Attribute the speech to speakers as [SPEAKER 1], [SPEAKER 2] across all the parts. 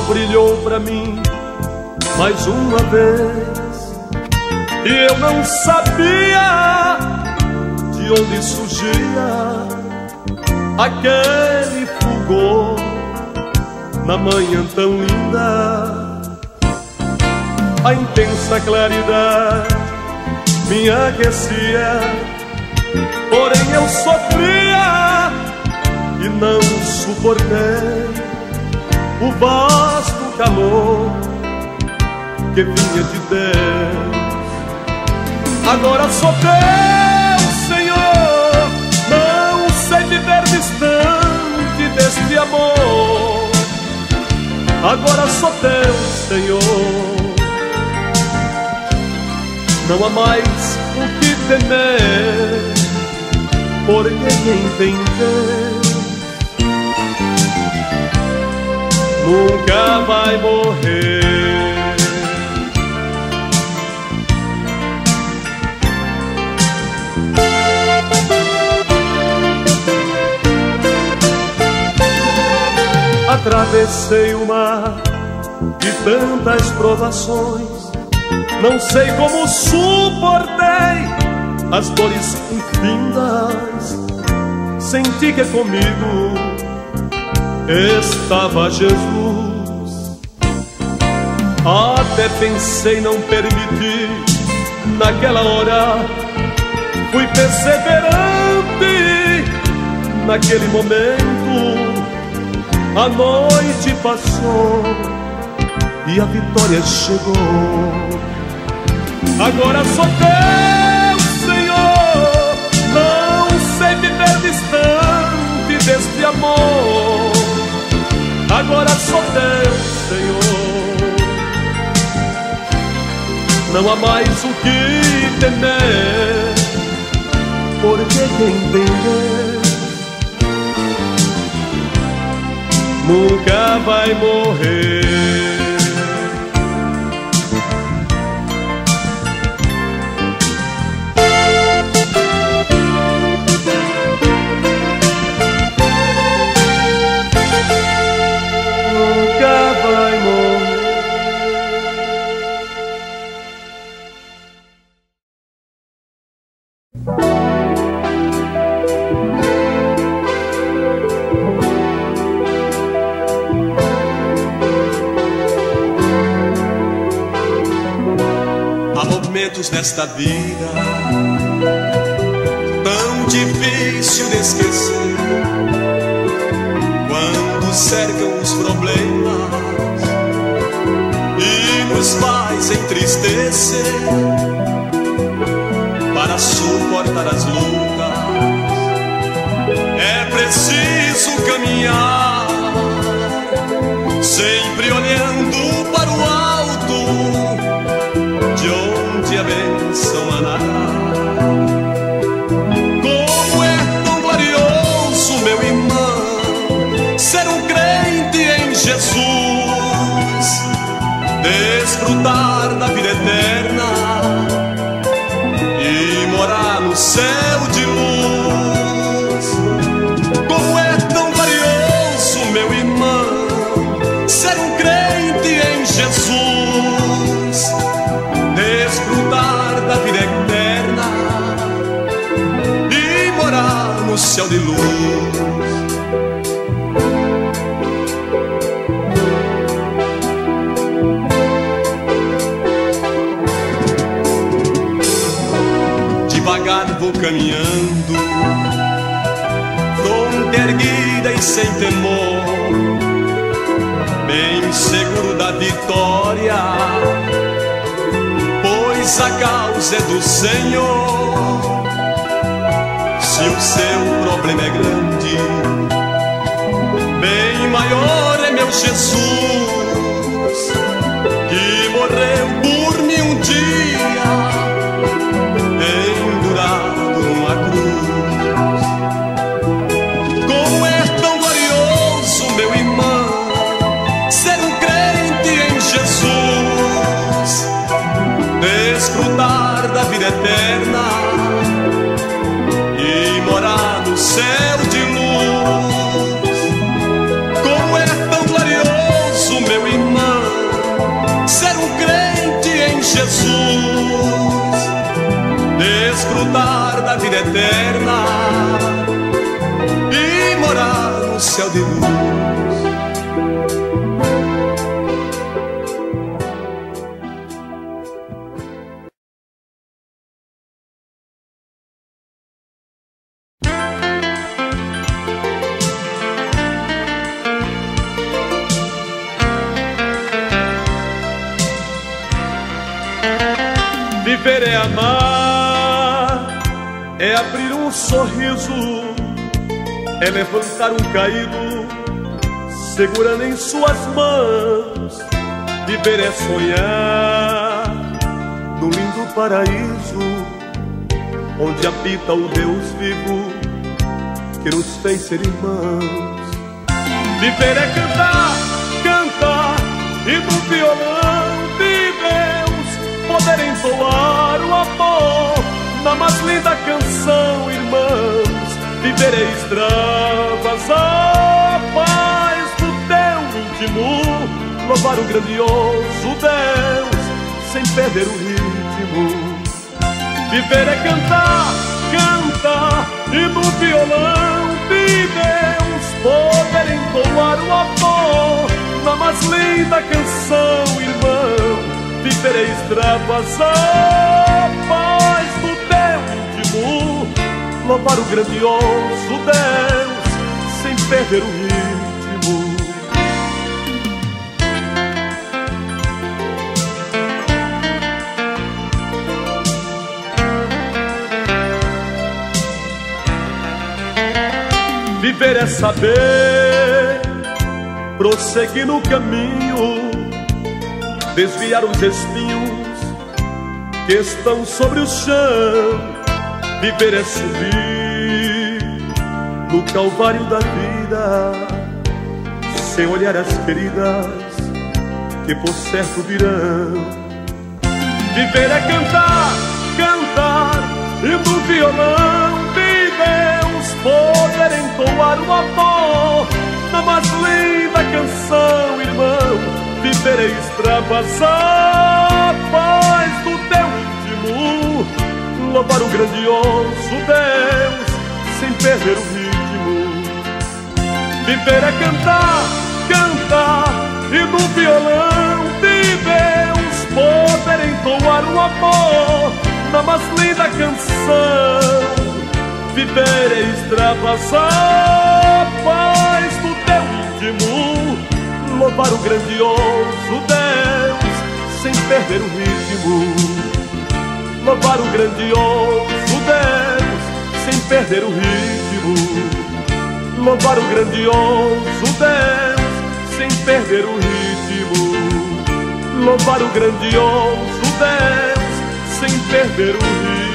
[SPEAKER 1] brilhou pra mim mais uma vez, e eu não sabia de onde surgia aquele fulgor na manhã tão linda. A intensa claridade me aquecia, porém eu sofria e não suportei o vasto calor que vinha de Deus. Agora sou teu, Senhor, não sei viver distante deste amor. Agora sou teu, Senhor, não há mais o que temer, porque quem tem Deus nunca vai morrer. Atravessei o mar de tantas provações, não sei como suportei as dores infindas. Senti que comigo estava Jesus. Até pensei não permitir naquela hora. Fui perseverante naquele momento. A noite passou e a vitória chegou. Agora sou teu, Senhor, não sei viver distante deste amor. Agora sou teu, Senhor, não há mais o que temer, porque quem tem Deus nunca vai morrer.
[SPEAKER 2] Nesta vida tão difícil de esquecer, quando cercam os problemas e nos faz entristecer. Para suportar as lutas é preciso caminhar, sempre olhando para o alto, de onde a bênção manará. Como é tão glorioso, meu irmão, ser um crente em Jesus, desfrutar da vida eterna e morar no céu de luz. Como é tão glorioso, meu irmão, ser um crente em Jesus, desfrutar da vida eterna e morar no céu de luz. Devagar vou caminhando, fronte erguida e sem temor, bem seguro da vitória, pois a causa é do Senhor. Se o seu problema é grande, bem maior é meu Jesus, que morreu por mim um dia, pendurado numa cruz. Como é tão glorioso, meu irmão, ser um crente em Jesus, desfrutar da vida eterna e morar no céu de luz. Como é tão glorioso, meu irmão, desfrutar da vida eterna e morar no céu de luz.
[SPEAKER 1] Viver é amar, é abrir um sorriso, é levantar um caído, segurando em suas mãos. Viver é sonhar num lindo paraíso, onde habita o Deus vivo que nos fez ser irmãos. Viver é cantar, cantar e no violão de Deus poder entoar o amor na mais linda canção, irmãos. Viver é extravasar a paz do teu íntimo, louvar o grandioso Deus sem perder o ritmo. Viver é cantar, cantar e no violão de Deus poder entoar o amor na mais linda canção, irmão. Viver é extravasar a paz do teu íntimo, louvar o grandioso Deus sem perder o ritmo. Viver é saber prosseguir no caminho, desviar os espinhos que estão sobre o chão. Viver é subir no calvário da vida, sem olhar as feridas que por certo virão. Viver é cantar, cantar e no violão de Deus poder entoar o amor na mais linda canção, irmão. Viver é extravasar a paz do teu íntimo, louvar o grandioso Deus sem perder o ritmo. Viver é cantar, cantar e no violão de Deus poder entoar o amor na mais linda canção. Viver é extravasar a paz do teu íntimo, louvar o grandioso Deus sem perder o ritmo. Louvar o grandioso Deus sem perder o ritmo. Louvar o grandioso Deus sem perder o ritmo. Louvar o grandioso Deus sem perder o ritmo.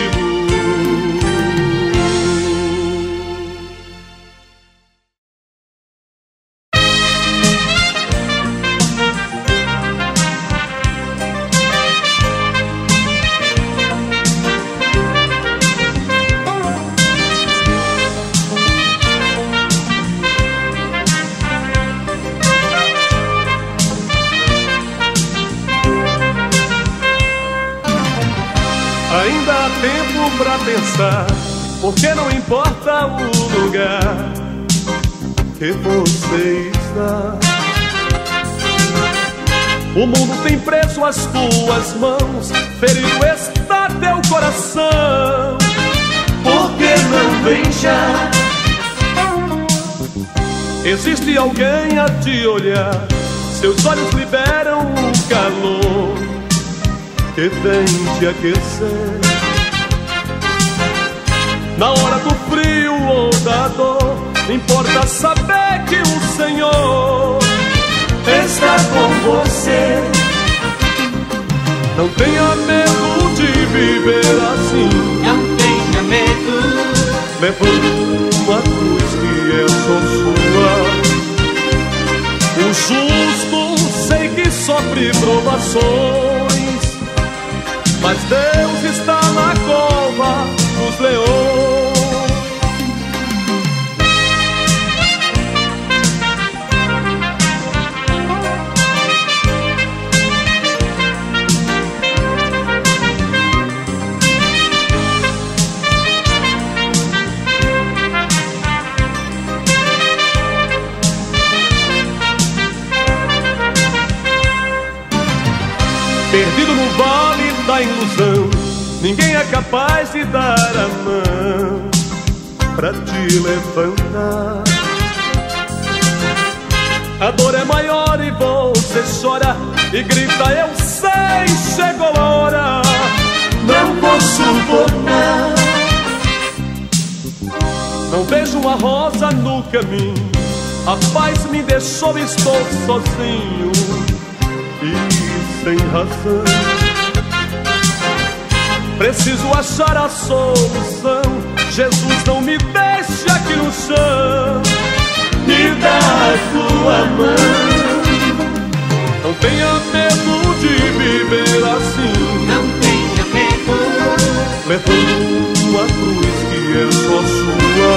[SPEAKER 1] Ainda há tempo pra pensar, porque não importa o lugar que você está. O mundo tem preso as tuas mãos, ferido está teu coração.
[SPEAKER 3] Por que não vem já?
[SPEAKER 1] Existe alguém a te olhar, seus olhos liberam um calor que vem te aquecer. Na hora do frio ou da dor, importa saber que o Senhor
[SPEAKER 3] está com você.
[SPEAKER 1] Não tenha medo de viver assim,
[SPEAKER 3] Não tenha medo.
[SPEAKER 1] levando uma cruz que é só sua. O justo sei que sofre provações, mas Deus está na cova dos leões. perdido no vale da ilusão. Ninguém é capaz de dar a mão pra te levantar. A dor é maior e você chora e grita: eu sei, chegou a hora,
[SPEAKER 3] não vou suportar.
[SPEAKER 1] Não vejo uma rosa no caminho, a paz me deixou, estou sozinho e sem razão. Preciso achar a solução, Jesus, não me deixe aqui no chão.
[SPEAKER 3] Me dá a tua mão.
[SPEAKER 1] Não tenha medo de viver assim,
[SPEAKER 3] não tenha medo,
[SPEAKER 1] levando a cruz que é só sua.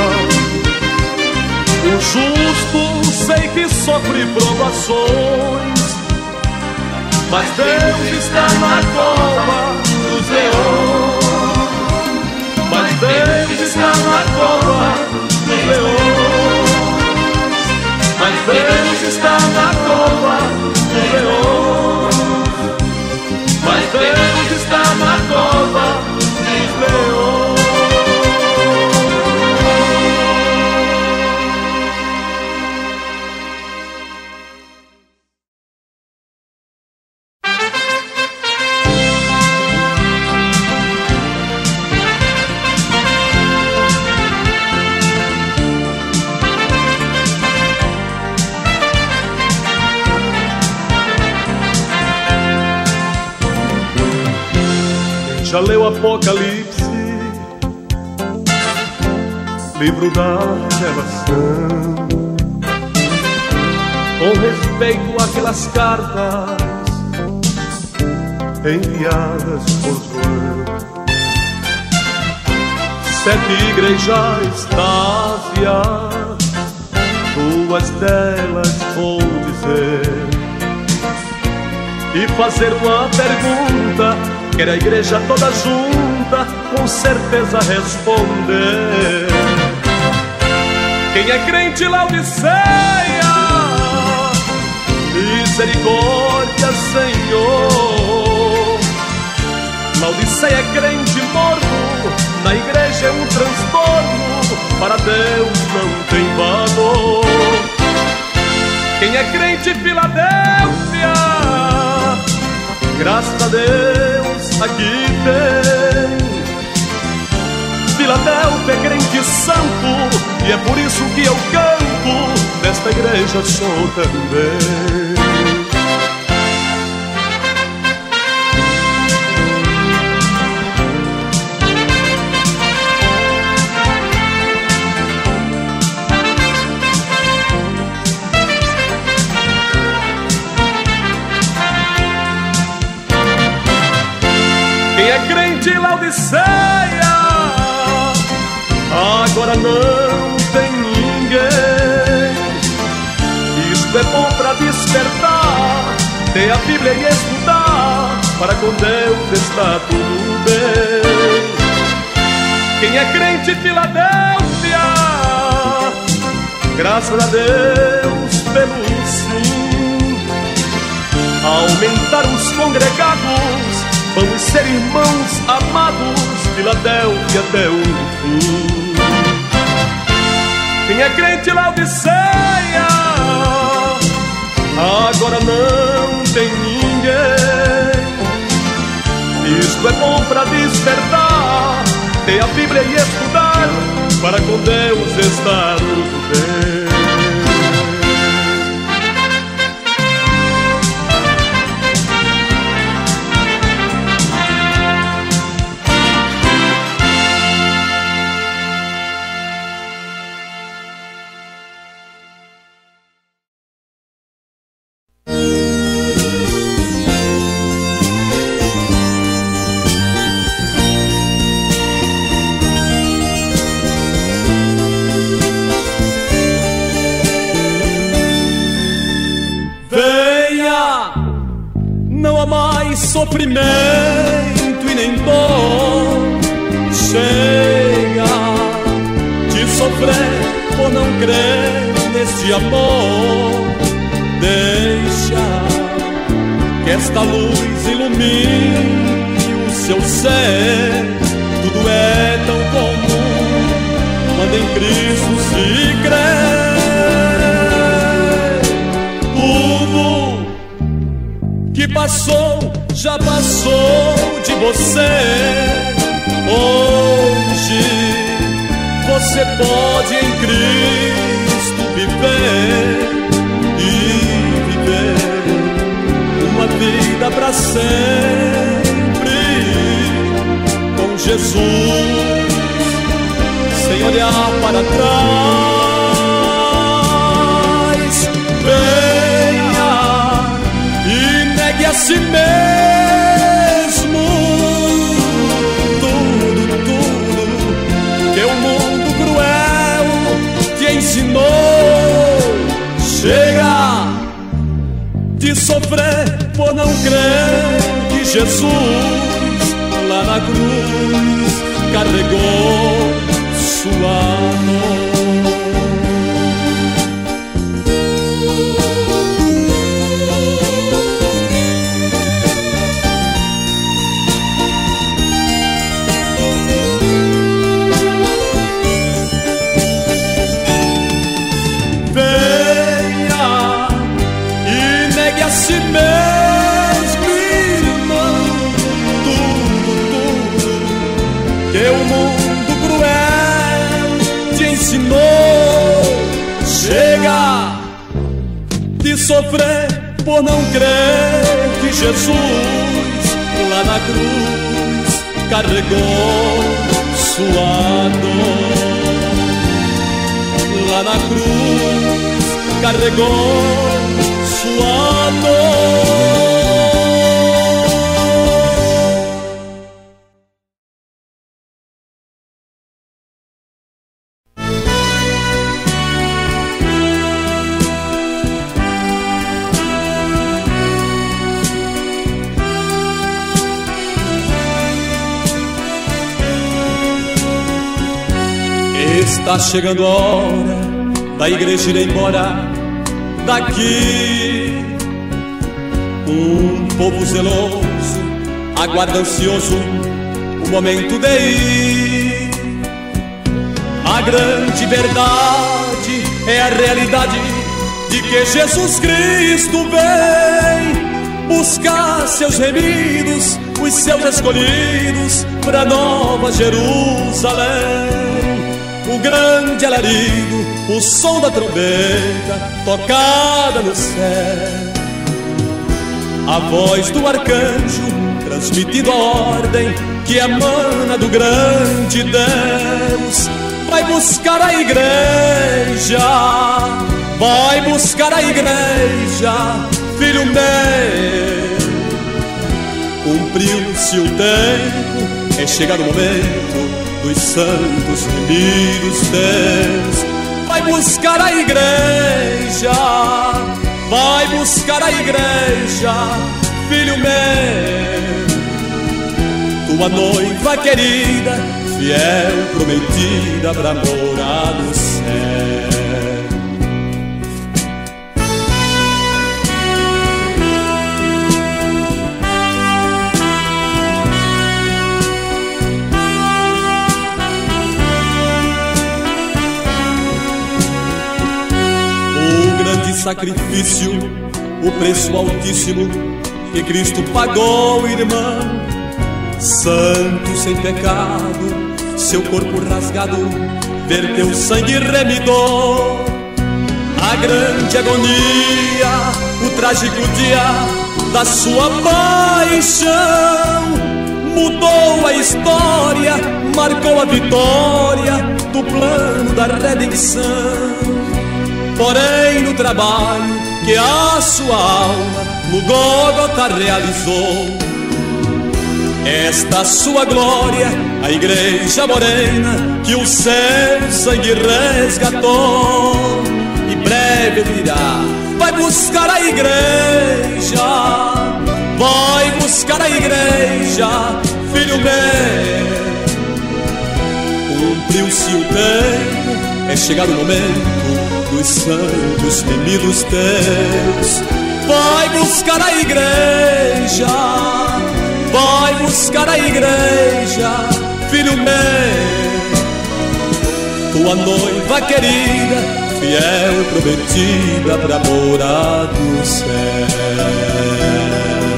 [SPEAKER 1] O justo sei que sofre provações, mas Deus está na cova dos leões. Mas Deus está na cova dos leões. Mas Deus está na cova dos leões. Mas Deus está na cova dos leões. Já leu Apocalipse, livro da revelação, com respeito àquelas cartas enviadas por João? 7 igrejas Ásia, 2 delas vou dizer e fazer uma pergunta. Quer a igreja toda junta com certeza responder. Quem é crente Laodiceia? Misericórdia, Senhor. Laodiceia é crente morno, na igreja é um transtorno, para Deus não tem valor. Quem é crente Filadélfia? Graças a Deus aqui tem. Filadélfia é crente santo, e é por isso que eu canto, desta igreja sou também. Quem é crente em Laodiceia, agora não tem ninguém. Isto é bom para despertar, ter a Bíblia e estudar, para com Deus está tudo bem. Quem é crente em Filadélfia, graças a Deus pelo sim. Aumentar os congregados, vamos ser irmãos amados, Filadélfia até o fim. Quem é crente em Laodiceia, agora não tem ninguém. Isto é bom para despertar, ter a Bíblia e estudar, para com Deus estar tudo bem. Sofrimento e nem dor, chega de sofrer por não crer neste amor. Deixa que esta luz ilumine o seu ser. Tudo é tão comum quando em Cristo se crê. Tudo que passou, já passou de você. Hoje você pode em Cristo viver e viver uma vida para sempre com Jesus, sem olhar para trás. Venha e negue a si mesmo tudo que o mundo cruel te ensinou. Chega de sofrer por não crer que Jesus lá na cruz carregou sua dor. A si mesmo, irmão, tudo que o mundo cruel te ensinou. Chega de sofrer por não crer que Jesus lá na cruz carregou sua dor. Lá na cruz carregou sua dor. Está chegando a hora da igreja ir embora daqui. Um povo zeloso aguarda ansioso o momento de ir. A grande verdade é a realidade de que Jesus Cristo vem buscar seus remidos, os seus escolhidos para Nova Jerusalém. O grande alarido, o som da trombeta tocada no céu, a voz do arcanjo transmitindo a ordem que emana do grande Deus. Vai buscar a igreja, vai buscar a igreja, filho meu. Cumpriu-se o tempo, é chegado o momento dos santos remidos teus. Vai buscar a igreja, vai buscar a igreja, filho meu. Tua noiva querida, fiel prometida pra morar no céu. Sacrifício, o preço altíssimo que Cristo pagou, irmão. Santo sem pecado, seu corpo rasgado verteu sangue remidor. A grande agonia, o trágico dia da sua paixão mudou a história, marcou a vitória do plano da redenção. Porém, no trabalho que a sua alma no Gólgota realizou, esta sua glória, a igreja morena que o seu sangue resgatou, e breve virá. Vai buscar a igreja, vai buscar a igreja, filho meu. Cumpriu-se o tempo, é chegado o momento dos santos remidos teus.
[SPEAKER 2] Vai buscar a igreja, vai buscar a igreja, filho meu. Tua noiva querida, fiel prometida pra morar no céu.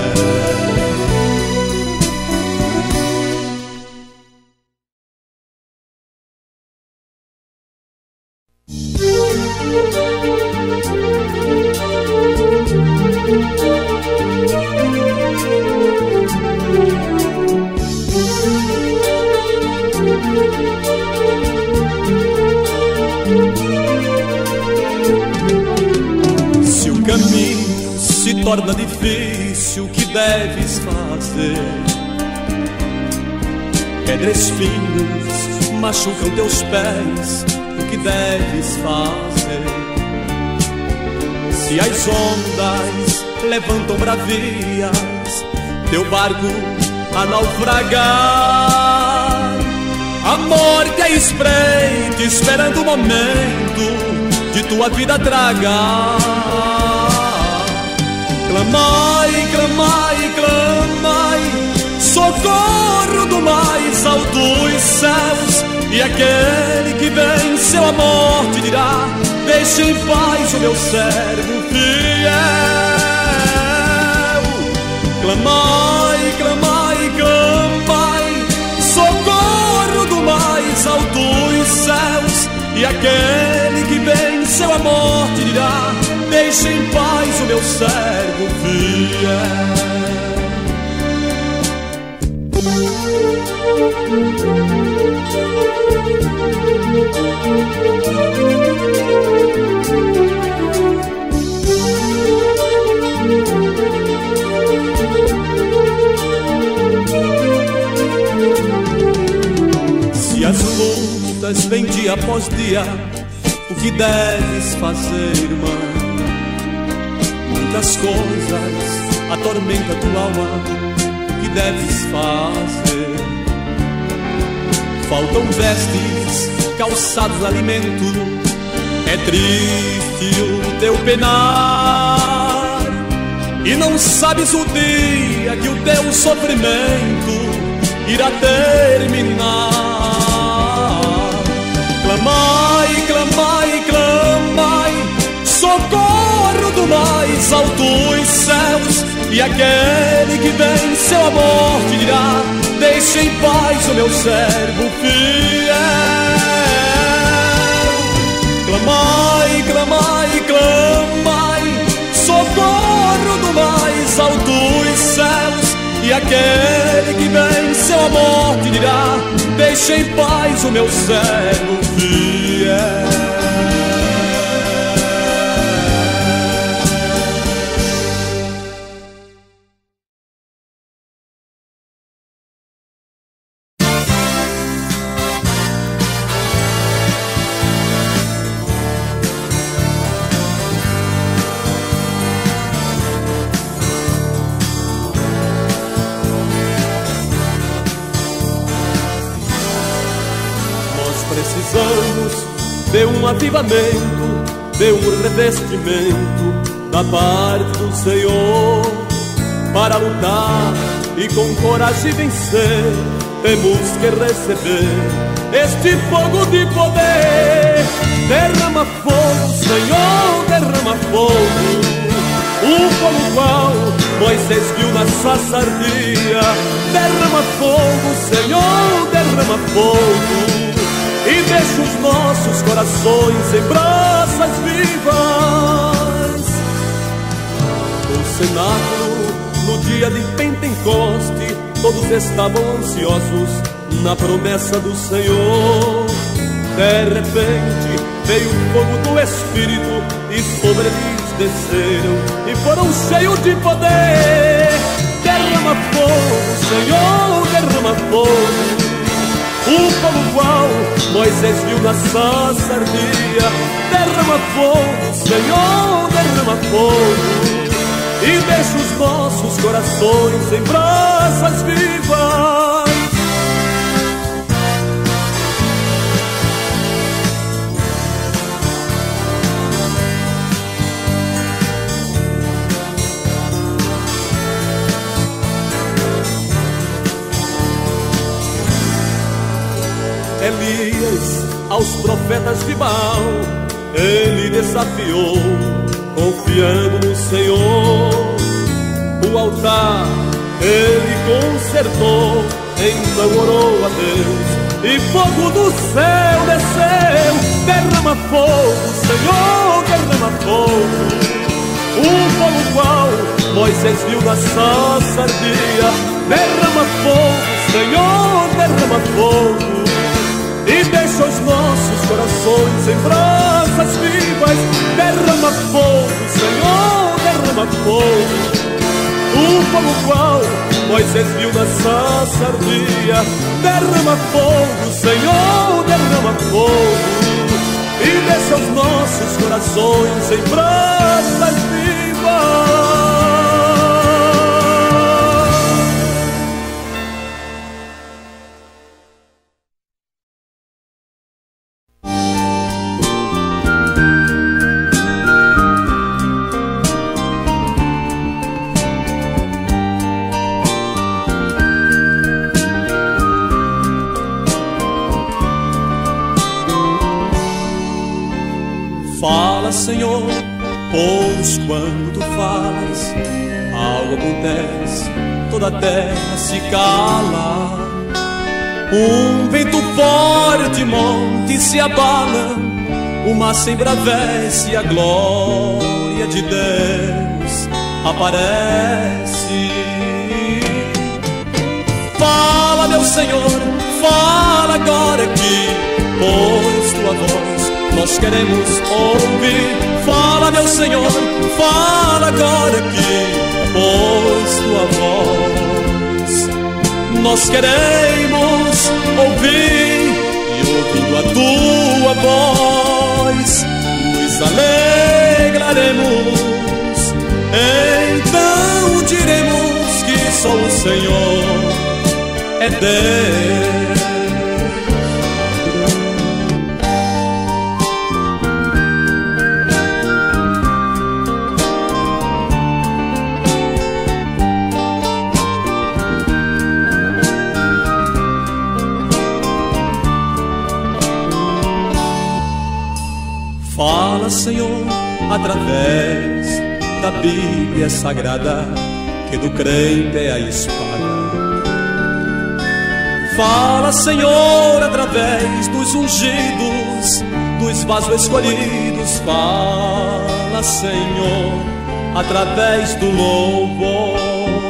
[SPEAKER 1] Se o caminho se torna difícil, o que deves fazer? Pedras, espinhos machucam teus pés, o que deves fazer? Se as ondas levantam bravias, teu barco a naufragar, a morte é espreita, esperando o momento de tua vida tragar. Clamai, clamai, clamai, socorro do mais alto dos céus, e aquele que venceu a morte dirá: deixa em paz o meu servo fiel. Clamai, clamai, clamai, socorro do mais alto dos céus, e aquele que venceu a morte dirá: deixa em paz o meu servo fiel. Se as lutas vêm dia após dia, o que deves fazer, irmã? Muitas coisas atormentam tua alma, o que deves fazer? Faltam vestes, calçados, alimento, é triste o teu penar, e não sabes o dia que o teu sofrimento irá terminar. Clamai, clamai, clamai, socorro do mais alto dos céus, e aquele que venceu a morte dirá: deixa em paz o meu servo fiel. Clamai, clamai, clamai, socorro do mais alto dos céus, e aquele que venceu a morte dirá: deixa em paz o meu servo fiel. Precisamos de um avivamento, de um revestimento da parte do Senhor, para lutar e com coragem vencer. Temos que receber este fogo de poder. Derrama fogo, Senhor, derrama fogo, o fogo qual Moisés viu na sarça ardia. Derrama fogo, Senhor, derrama fogo, e deixa os nossos corações em brasas vivas. No cenáculo, no dia de Pentecoste, todos estavam ansiosos na promessa do Senhor. De repente veio o fogo do Espírito e sobre eles desceram e foram cheios de poder. Derrama fogo, Senhor, derrama fogo, o fogo qual Moisés viu na sarça ardia. Derrama fogo, Senhor, derrama fogo, e deixa os nossos corações em brasas vivas. Elias aos profetas de Baal ele desafiou, confiando no Senhor. O altar ele consertou, então orou a Deus e fogo do céu desceu. Derrama fogo, Senhor, derrama fogo. O fogo qual Moisés viu na sardia. Derrama fogo, Senhor, derrama fogo. E deixa os nossos corações em brasas vivas. Derrama fogo, Senhor, derrama fogo. O fogo qual Moisés viu na sardia. Derrama fogo, Senhor, derrama fogo. E deixa os nossos corações em brasas vivas.
[SPEAKER 2] Fala, Senhor, pois quando tu falas, algo acontece, toda a terra se cala. Um vento forte, monte se abala, o mar se embravece, a glória de Deus aparece. Fala, meu Senhor, fala agora aqui, pois tua voz nós queremos ouvir. Fala, meu Senhor, fala agora aqui, pois tua voz nós queremos ouvir. E ouvindo a tua voz nos alegraremos. Então diremos que só o Senhor é Deus. Fala, Senhor, através da Bíblia Sagrada, que do crente é a espada. Fala, Senhor, através dos ungidos, dos vasos escolhidos. Fala, Senhor, através do louvor.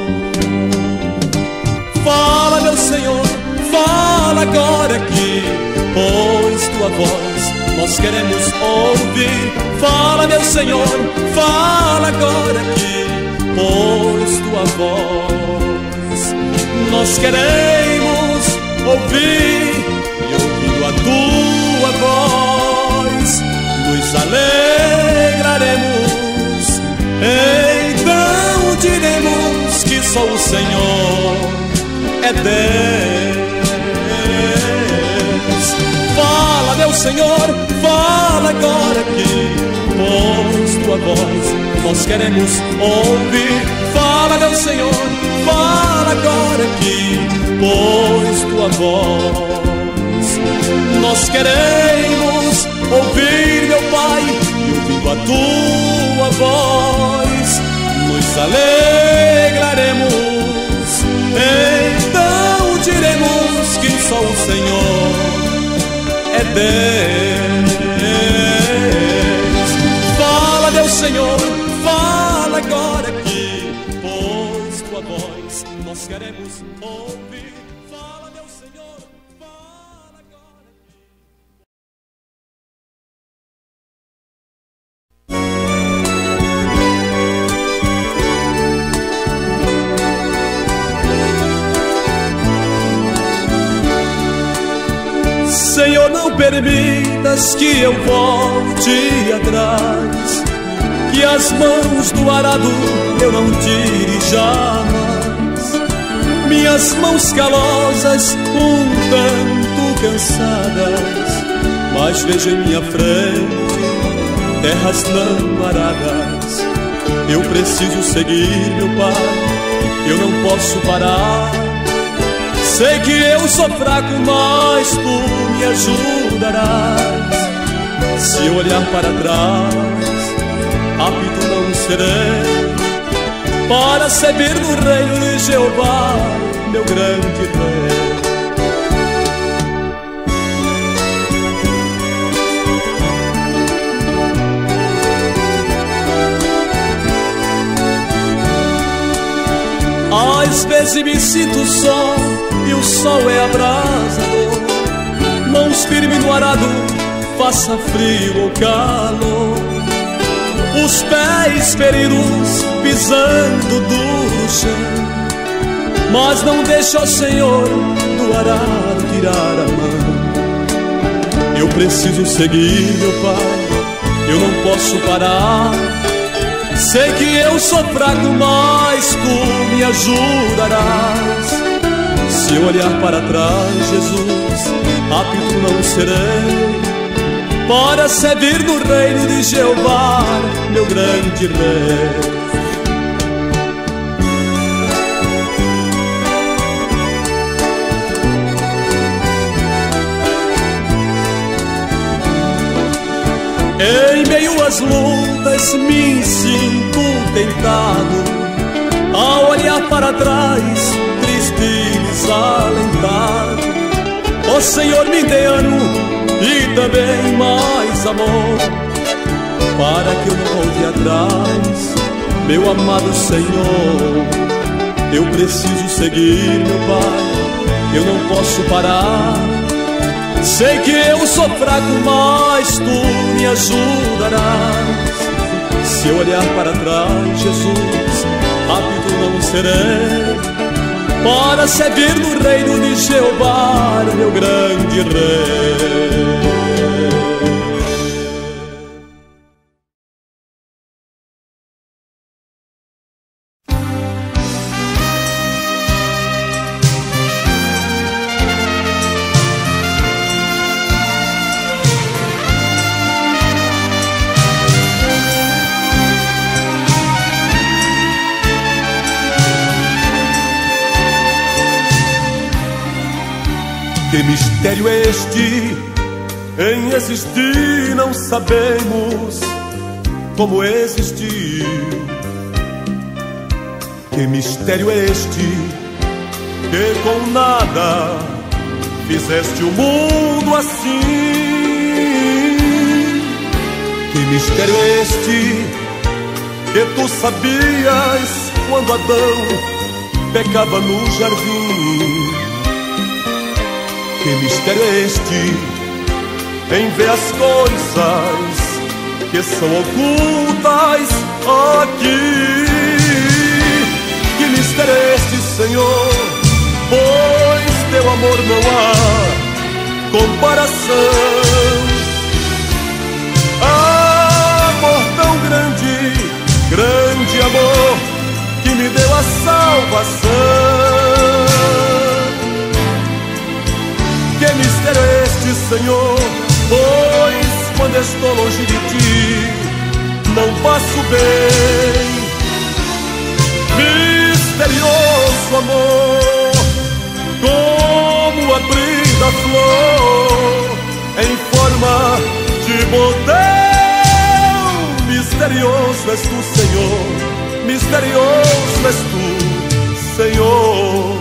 [SPEAKER 2] Fala, meu Senhor, fala agora aqui, pois tua voz nós queremos ouvir. Fala, meu Senhor, fala agora aqui, pois tua voz nós queremos ouvir. E ouvindo a tua voz nos alegraremos. Então diremos que só o Senhor é Deus. Fala, meu Senhor, fala agora aqui, pois tua voz nós queremos ouvir. Fala, meu Senhor, fala agora aqui, pois tua voz nós queremos ouvir, meu Pai. E ouvindo a tua voz nos alegraremos. Então diremos que só o Senhor é Deus. Fala, meu Senhor, fala agora aqui, pois tua voz nós queremos ouvir. Fala, meu Senhor, fala agora aqui. Senhor, não permitas que eu volte atrás, que as mãos do arado eu não tire jamais. Minhas mãos calosas, um tanto cansadas, mas vejo em minha frente terras não aradas. Eu preciso seguir, meu Pai, eu não posso parar. Sei que eu sou fraco, mas tu me ajudarás. Se eu olhar para trás, apto não serei, para servir no reino de Jeová, meu grande rei. Às vezes me sinto só e o sol é abrasador. Mãos firmes no arado, faça frio ou calor. Os pés feridos pisando duro chão, mas não deixa o Senhor do arado tirar a mão. Eu preciso seguir, meu Pai, eu não posso parar. Sei que eu sou fraco, mas tu me ajudarás. Se eu olhar para trás, Jesus, apto não serei, para servir no reino de Jeová, meu grande rei. Em meio às lutas me sinto tentado a olhar para trás, triste e desalentado. Ó Senhor, me dê ânimo e também mais amor, para que eu não volte atrás, meu amado Senhor. Eu preciso seguir, meu Pai, eu não posso parar. Sei que eu sou fraco, mas tu me ajudarás. Se eu olhar para trás, Jesus, apto não serei, para servir no reino de Jeová, meu grande rei.
[SPEAKER 1] Que mistério é este em existir? Não sabemos como existiu. Que mistério é este que com nada fizeste o mundo assim? Que mistério é este que tu sabias quando Adão pecava no jardim? Que mistério é este em ver as coisas que são ocultas aqui? Que mistério é este, Senhor, pois teu amor não há comparação. Amor tão grande, grande amor, que me deu a salvação. Que mistério é este, Senhor, pois quando estou longe de ti, não passo bem. Misterioso amor, como abrir da flor em forma de botão. Misterioso és tu, Senhor, misterioso és tu, Senhor.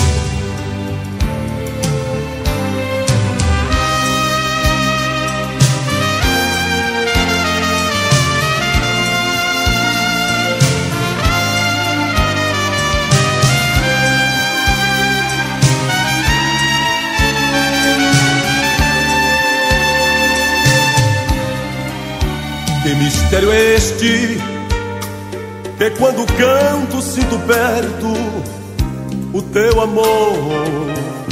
[SPEAKER 1] Que mistério é este que quando canto sinto perto o teu amor?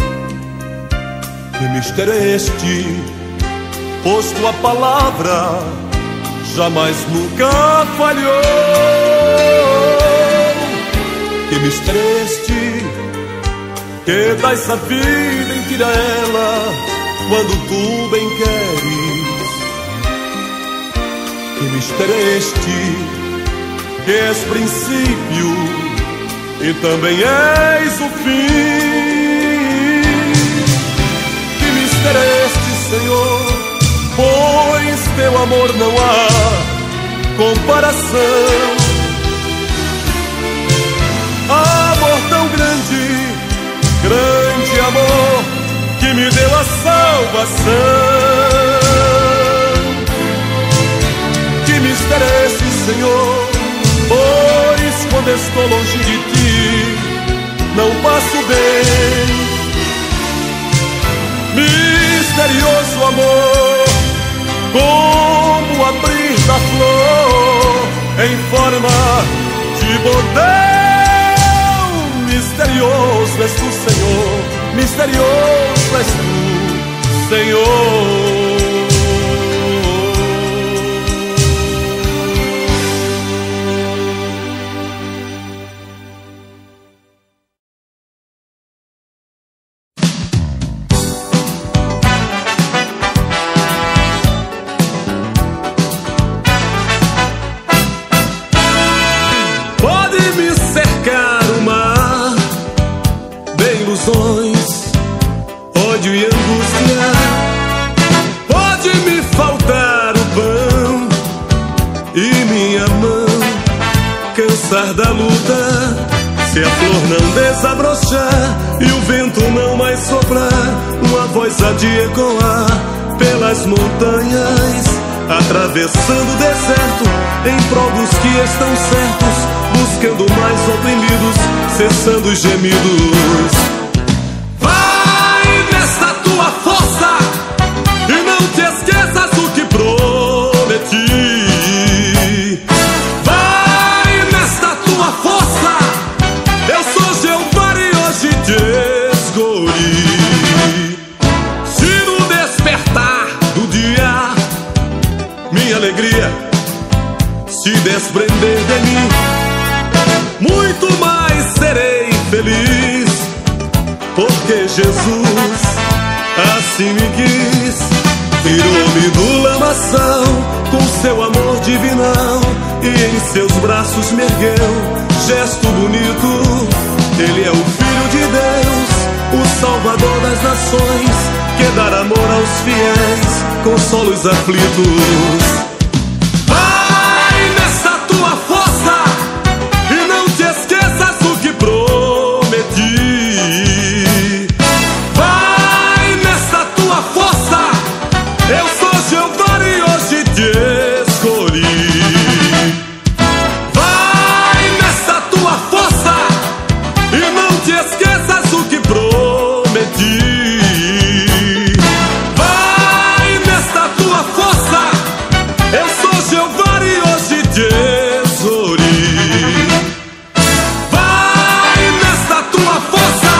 [SPEAKER 1] Que mistério é este, pois tua palavra jamais nunca falhou? Que mistério é este que dás a vida e tira ela quando tu bem queres? Que mistério é este que és princípio e também és o fim? amor não há comparação. Amor tão grande, grande amor, que me deu a salvação. Que mistério é esse, Senhor? Pois quando estou longe de Ti, não passo bem. Misterioso amor, como abrir da flor em forma de bordão. Misterioso és Tu, Senhor, misterioso és Tu, Senhor. Ódio e angústia, pode me faltar o pão e minha mão cansar da luta. Se a flor não desabrochar e o vento não mais soprar, uma voz há de ecoar pelas montanhas, atravessando o deserto em prol dos que estão certos, buscando mais oprimidos, cessando os gemidos. Força, e não te esqueças o que prometi. Vai nesta tua força, eu sou Jeová e hoje te escolhi. Se no despertar do dia minha alegria se desprender de mim, muito mais serei feliz, porque Jesus assim me quis, tirou-me do lamaçal com seu amor divinal e em seus braços me ergueu, gesto bonito. Ele é o Filho de Deus, o Salvador das nações, que dá amor aos fiéis, consola os aflitos. Vai nessa tua força e não te esqueças o que prometi. Eu sou Jeová e hoje te escolhi. Vai nessa tua força e não te esqueças o que prometi. Vai nessa tua força, eu sou Jeová e hoje te escolhi. Vai nessa tua força.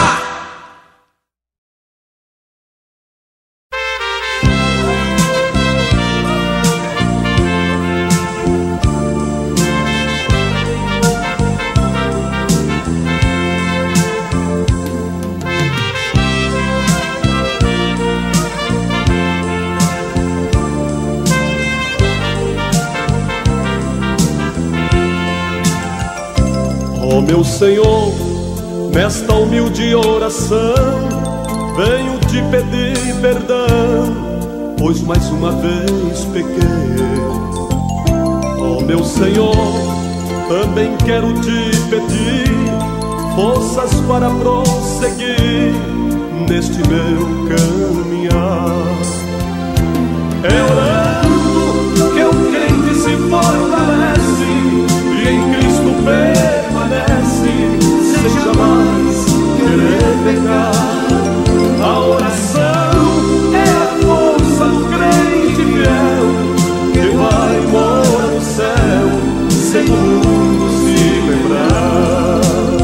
[SPEAKER 2] Ó meu Senhor, nesta humilde oração, venho te pedir perdão, pois mais uma vez pequei. Ó meu Senhor, também quero te pedir forças para prosseguir neste meu caminhar. É orando que o crente se fortalece e em Cristo permanece, sem jamais querer pecar. A oração é a força do crente fiel, que vai morar no céu, sem o mundo se lembrar.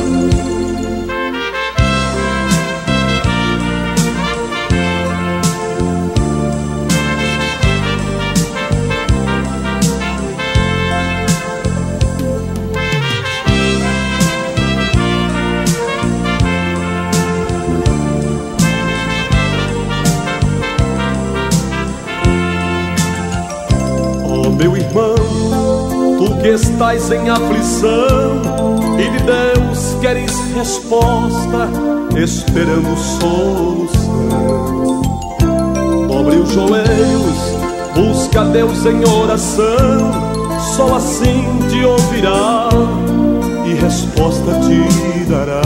[SPEAKER 2] Meu irmão, tu que estás em aflição e de Deus queres resposta, esperando solução, dobre os joelhos
[SPEAKER 1] Busca Deus em oração, só assim te ouvirá e resposta te dará.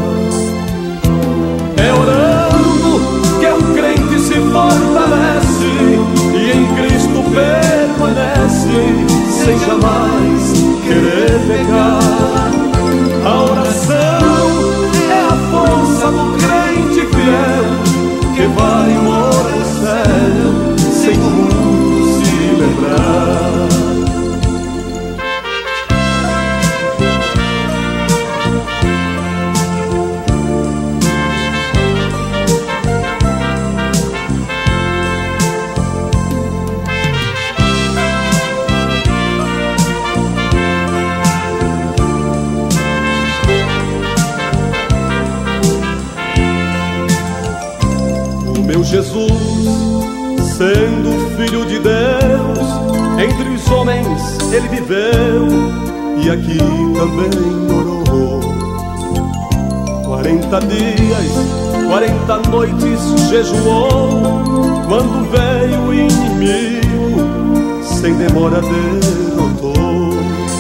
[SPEAKER 1] É orando que o crente se fortalece e em Cristo permanece, sem jamais querer pecar. A oração é a força do crente fiel que vai morar no céu sem o mundo se lembrar. Jesus, sendo filho de Deus, entre os homens ele viveu e aqui também morou. 40 dias, 40 noites jejuou, quando veio o inimigo, sem demora derrotou.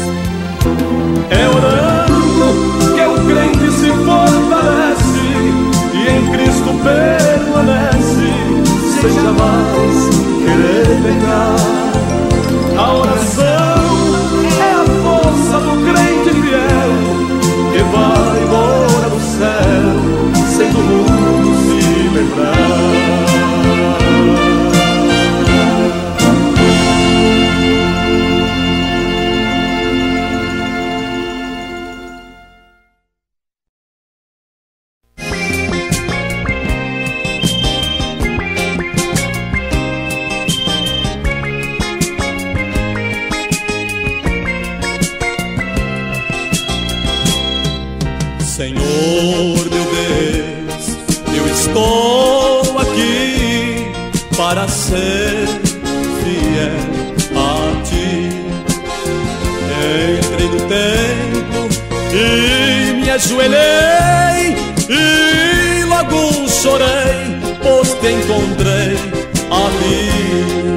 [SPEAKER 1] É orando que o crente se fortalece e em Cristo permanece, sem jamais querer pecar. A oração é a força do crente fiel que vai morar no céu, sem do mundo se lembrar.
[SPEAKER 2] Senhor meu Deus, eu estou aqui para ser fiel a Ti. Entrei no templo e me ajoelhei e logo chorei, pois te encontrei ali.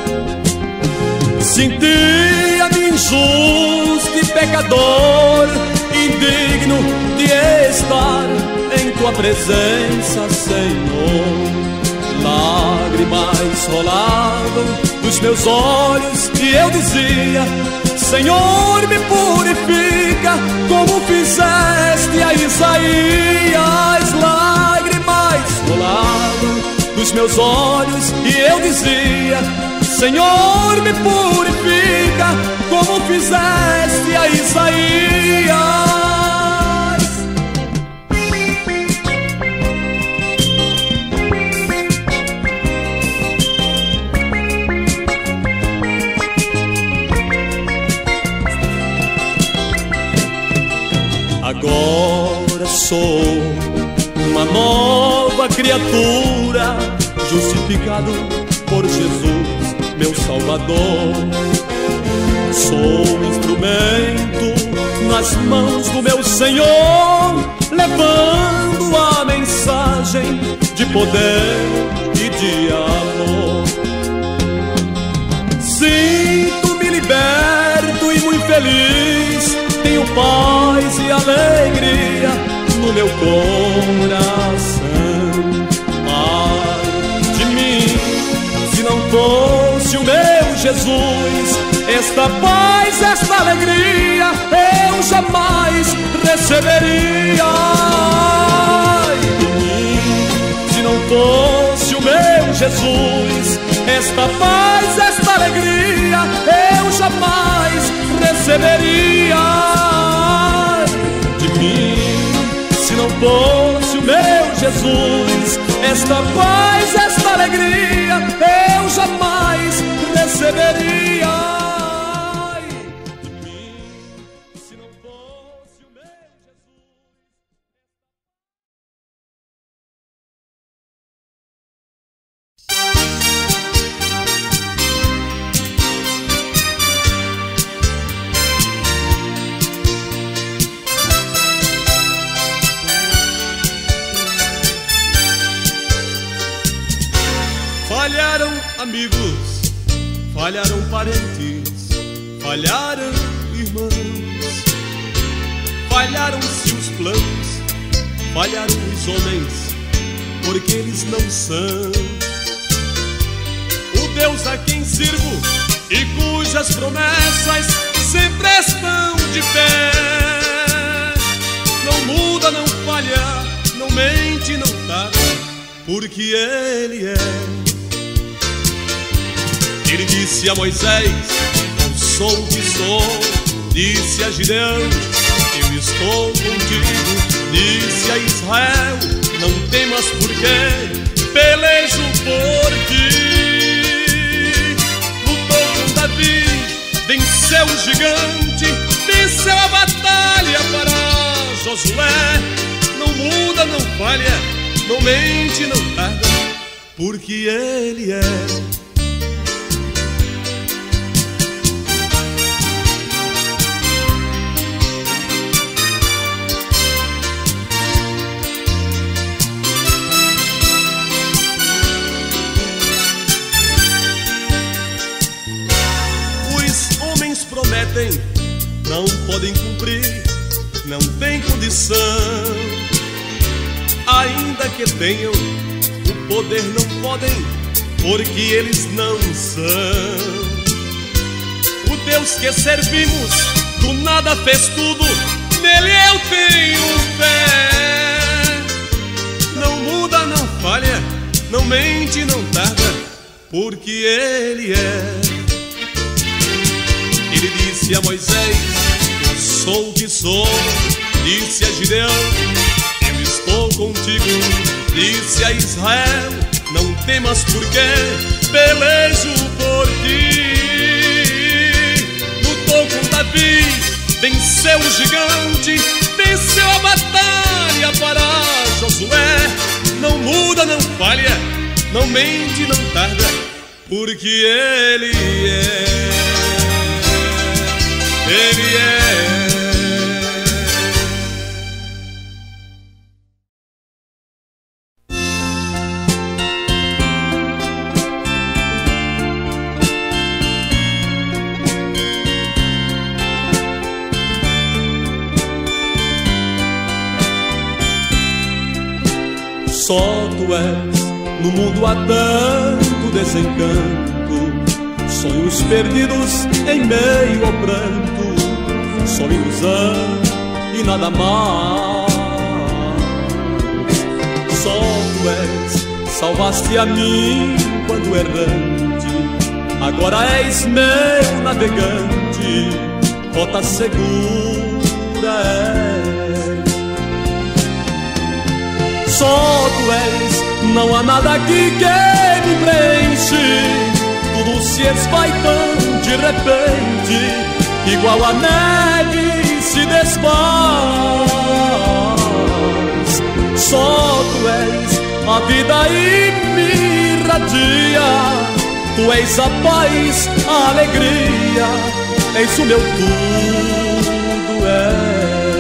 [SPEAKER 2] Senti-me injusto e pecador, indigno de estar em Tua presença, Senhor. Lágrimas rolavam dos meus olhos e eu dizia: Senhor, me purifica, como fizeste a Isaías. Lágrimas rolavam dos meus olhos e eu dizia: Senhor, me purifica, como fizeste a Isaías. Agora sou uma nova criatura, justificado por Jesus, meu Salvador. Sou instrumento nas mãos do meu Senhor, levando a mensagem de poder e de amor. Sinto-me liberto e muito feliz, tenho paz e alegria no meu coração. Ai de mim, se não fosse o meu Jesus, esta paz, esta alegria eu jamais receberia. Ai de mim, se não fosse o meu Jesus, esta paz, esta alegria eu jamais receberia. Ai de mim, se não fosse o meu Jesus, esta paz, esta alegria eu jamais receberia. Ai de mim, se não fosse o meu Jesus.
[SPEAKER 1] Falharam amigos
[SPEAKER 2] falharam parentes, falharam irmãos, falharam-se os planos, falharam os homens, porque eles não são o Deus a quem sirvo e cujas promessas sempre estão de pé. Não muda, não falha, não mente, não tarda, porque Ele é. Ele disse a Moisés: eu sou o que sou. Disse a Gideão: eu estou contigo. Disse a Israel: não temas, porque pelejo por ti. Lutou com Davi, venceu o gigante, venceu a batalha para Josué. Não muda, não falha, não mente, não tarda, porque Ele é. Prometem, não podem cumprir, não tem condição. Ainda que tenham o poder, não podem, porque eles não são. O Deus que servimos do nada fez tudo, nele eu tenho fé. Não muda, não falha, não mente, não tarda, porque Ele é. Ele disse a Moisés: eu sou o que sou. Disse a Gideão: eu estou contigo. Disse a Israel: não temas, porque pelejo por ti. Lutou com Davi, venceu o gigante, venceu a batalha para Josué. Não muda, não falha, não mente, não tarda, porque Ele é. Ele é.
[SPEAKER 1] Só Tu és, no mundo há tanto desencanto, sonhos perdidos em meio ao pranto, só ilusão e nada mais. Só Tu és, salvaste a mim quando errante, agora és meu navegante, rota segura és. Só Tu és, não há nada aqui que me preenche, tudo se esvai tão de repente, igual a neve se desfaz. Só Tu és, a vida e me irradia, Tu és a paz, a alegria, és o meu tudo, és.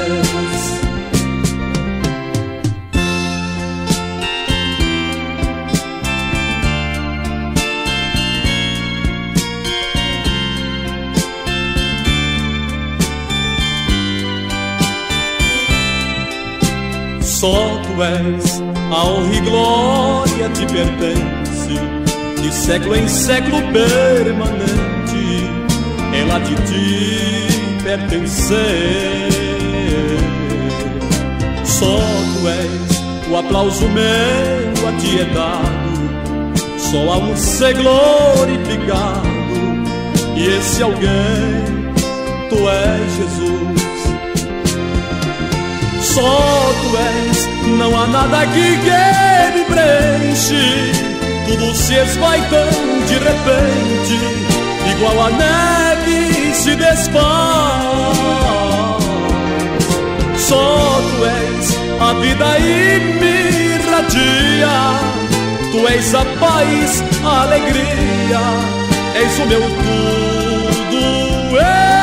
[SPEAKER 1] Só Tu és, a honra e glória te pertence, de século em século permanente, ela de Ti pertencer. Só Tu és, o aplauso meu a Ti é dado, só há um ser glorificado, e esse alguém Tu és Jesus. Só Tu és, não há nada aqui que me preenche, tudo se esvai tão de repente, igual a neve se desfaz. Só Tu és, a vida e me irradia, Tu és a paz, a alegria, és o meu tudo, és.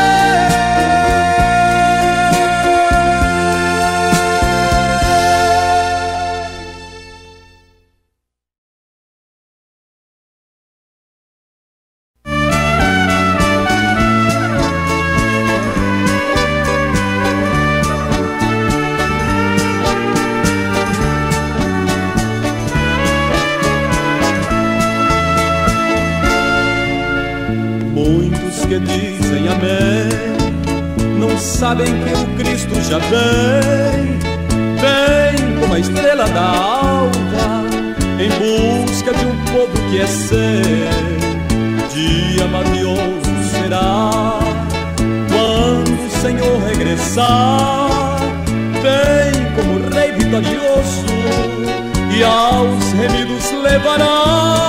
[SPEAKER 2] que dizem amém não sabem que o Cristo já vem, vem como a estrela da alva, em busca de um povo que é seu. Dia maravilhoso será quando o Senhor regressar, vem como Rei vitorioso e aos remidos levará.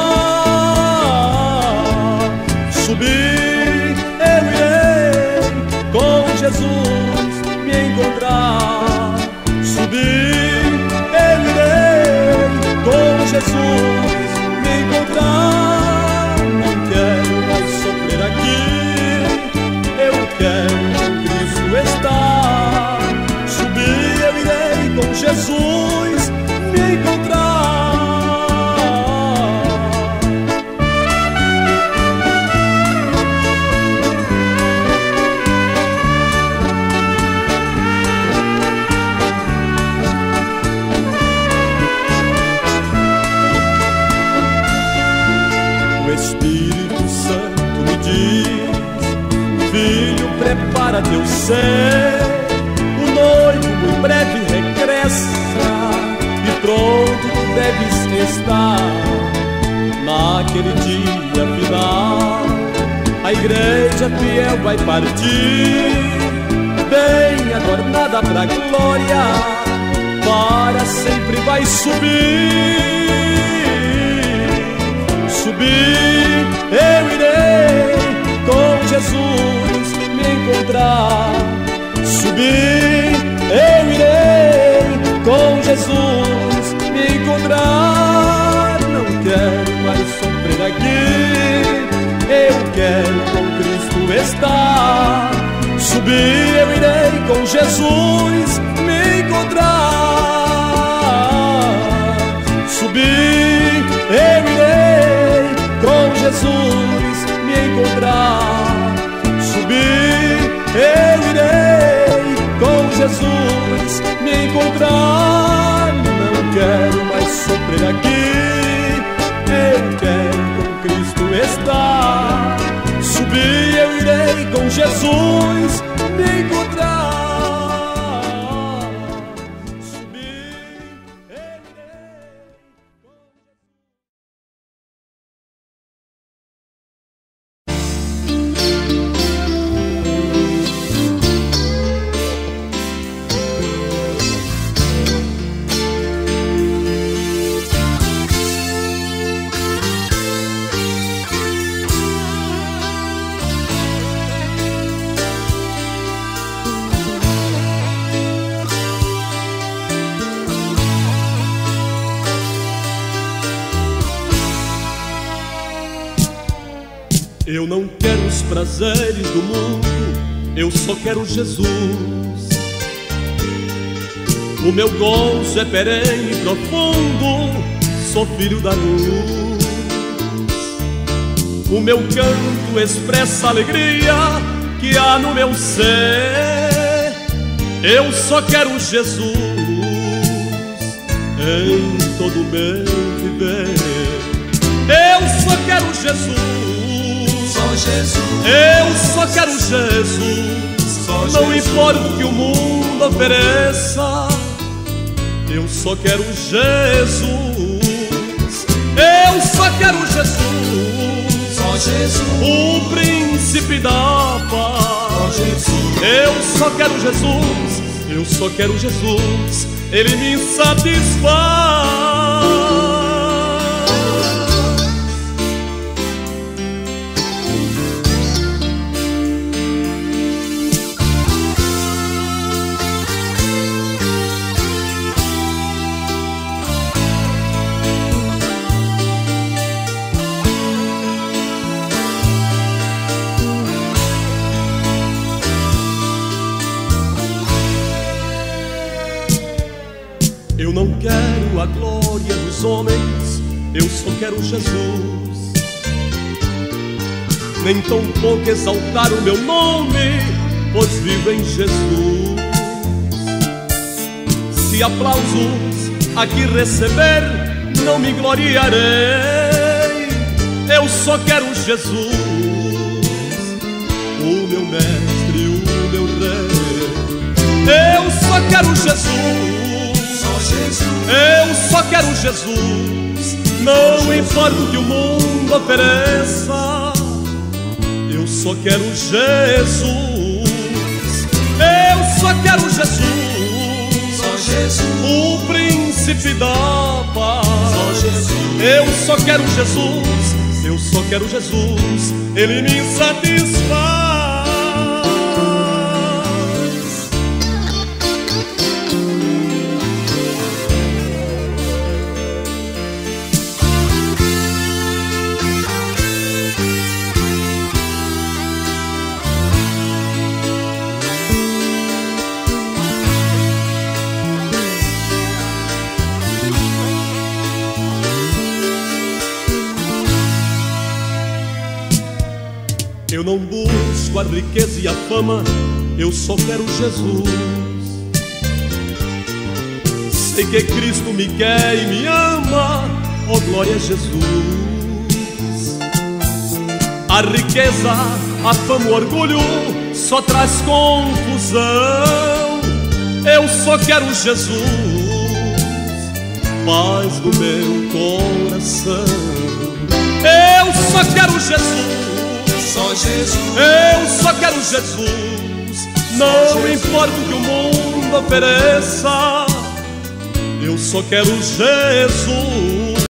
[SPEAKER 2] Subir eu irei com Jesus me encontrar. Subir eu irei com Jesus me encontrar. Não quero mais sofrer aqui, eu quero com Cristo estar. Subir eu irei com Jesus me encontrar. Filho, prepara teu ser, o noivo muito breve regressa e pronto tu deves estar. Naquele dia final, a igreja fiel vai partir, bem adornada pra glória, para sempre vai subir. Subir eu irei com Jesus me encontrar. Subir eu irei com Jesus me encontrar. Não quero mais sofrer aqui, eu quero com Cristo estar. Subir eu irei com Jesus me encontrar. Subir eu irei com Jesus me encontrar. Subir eu irei com Jesus me encontrar. Não quero mais sofrer aqui, eu quero com Cristo estar. Subir eu irei com Jesus me encontrar.
[SPEAKER 1] Eu não quero os prazeres do mundo, eu só quero Jesus. O meu gozo é perene e profundo, sou filho da luz. O meu canto expressa a alegria que há no meu ser. Eu só quero Jesus em todo o meu viver. Eu só quero Jesus. Eu só quero Jesus, não importa o que o mundo ofereça. Eu só quero Jesus. Eu só quero Jesus, o príncipe da paz. Eu só quero Jesus, eu só quero Jesus, ele me satisfaz. Eu não quero a glória dos homens, eu só quero Jesus. Nem tão pouco exaltar o meu nome, pois vivo em Jesus. Se aplausos aqui receber, não me gloriarei. Eu só quero Jesus.
[SPEAKER 2] o meu mestre, o meu rei. Eu só quero Jesus,
[SPEAKER 3] só Jesus.
[SPEAKER 2] Eu só quero Jesus. Não importa o que o mundo ofereça, eu só quero Jesus. Eu só quero Jesus,
[SPEAKER 3] só Jesus.
[SPEAKER 2] o príncipe da paz.
[SPEAKER 3] Só Jesus.
[SPEAKER 2] Eu só quero Jesus, eu só quero Jesus. Ele me satisfaz. Eu não busco a riqueza e a fama, eu só quero Jesus. Sei que Cristo me quer e me ama, oh glória a Jesus. A riqueza, a fama, o orgulho só traz confusão. Eu só quero Jesus, paz do meu coração. Eu só quero Jesus,
[SPEAKER 3] só Jesus.
[SPEAKER 2] eu só quero Jesus. Não importa o que o mundo ofereça, eu só quero Jesus.